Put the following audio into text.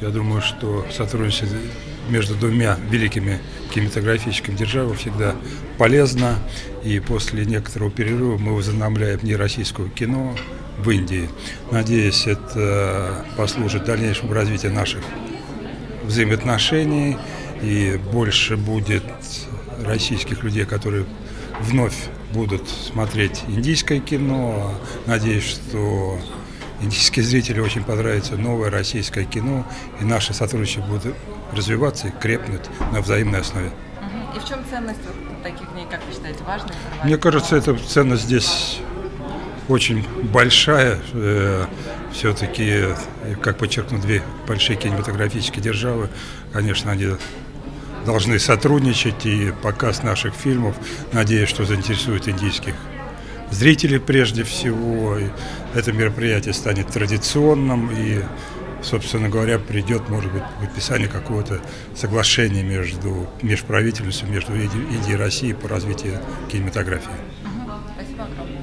Я думаю, что сотрудничество между двумя великими кинематографическими державами всегда полезно. И после некоторого перерыва мы возобновляем Дни российского кино в Индии. Надеюсь, это послужит дальнейшему развитию наших взаимоотношений, и больше будет российских людей, которые вновь будут смотреть индийское кино. Надеюсь, что индийские зрители очень понравится новое российское кино, и наше сотрудничество будет развиваться и крепнуть на взаимной основе. И в чем ценность таких дней, как вы считаете, важная? Мне кажется, эта ценность здесь очень большая. Все-таки, как подчеркну, две большие кинематографические державы, конечно, они должны сотрудничать, и показ наших фильмов, надеюсь, что заинтересует индийских зрителей прежде всего. И это мероприятие станет традиционным и, собственно говоря, придет, может быть, подписание какого-то соглашения межправительностью, между Индией и Россией по развитию кинематографии. Спасибо огромное.